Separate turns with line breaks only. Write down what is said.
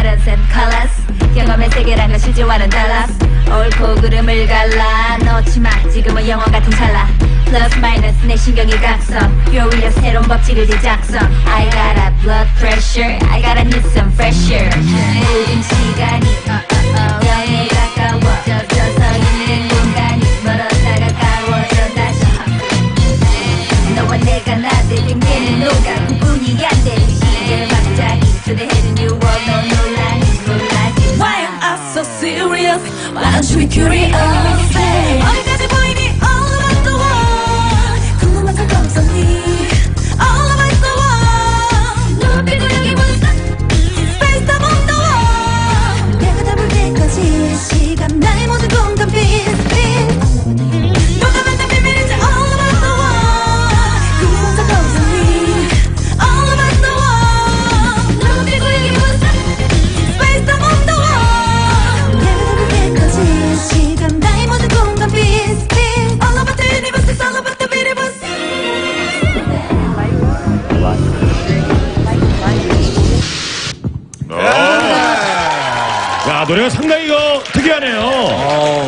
patterns and colors 경험의 세계란 건 실제와는 달라 옳고 그름을 갈라 넣지마 지금은 영화 같은 찰나 플러스 마이너스 내 신경이 각성 묘일려 새로운 법칙을 재작성 I got a blood pressure I gotta need some fresh air 모든 시간이 영에 가까워져서 있는 공간이 멀었다 가까워져 다시 너와 내가 나들 빙계는 녹아 구분이 안 되는 시계 막자기 초대해준 you all 너 논란이 몰라지
Why am I so serious? Why don't you be curious? 어디까지 보이니? All about the world 궁금한 건 없었니? All about the world 눈빛도 여기 보였어 Space time on the wall 내가 다 볼 때까지 시간 나의 모든 공간 비슷해 누가 만든 비밀인지 All about the world 궁금한 건 없었니? All about the world 눈빛도 여기 보였어 Space time on the wall 내가 다 볼 때까지 시간 나의 모든 공간 비슷해 All about the universe It's all about the universe
야, 노래가 상당히 특이하네요.